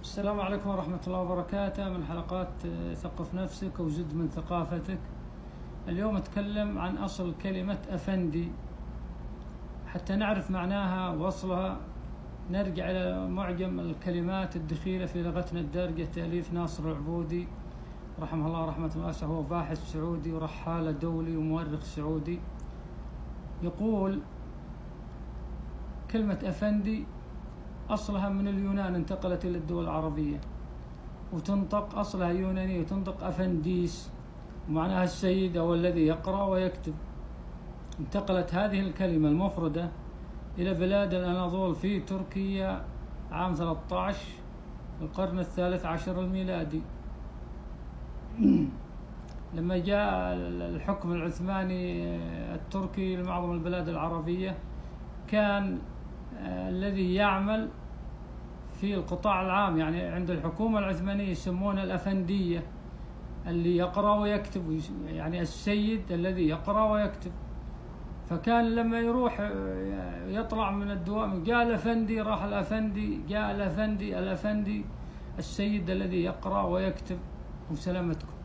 السلام عليكم ورحمة الله وبركاته، من حلقات ثقف نفسك وزد من ثقافتك. اليوم أتكلم عن أصل كلمة أفندي حتى نعرف معناها وأصلها. نرجع إلى معجم الكلمات الدخيلة في لغتنا الدارجة تأليف ناصر العبودي رحمه الله رحمة واسعة، هو باحث سعودي ورحالة دولي ومؤرخ سعودي. يقول كلمة أفندي أصلها من اليونان، انتقلت إلى الدول العربية وتنطق، أصلها يوناني وتنطق أفنديس، ومعناها السيد أو الذي يقرأ ويكتب. انتقلت هذه الكلمة المفردة إلى بلاد الأناضول في تركيا عام 13 القرن الثالث عشر الميلادي، لما جاء الحكم العثماني التركي لمعظم البلاد العربية. كان الذي يعمل في القطاع العام، يعني عند الحكومة العثمانية، يسمونه الأفندية، اللي يقرأ ويكتب، يعني السيد الذي يقرأ ويكتب. فكان لما يروح يطلع من الدوام قال أفندي، راح الأفندي، جاء الأفندي، الأفندي السيد الذي يقرأ ويكتب. وسلامتكم.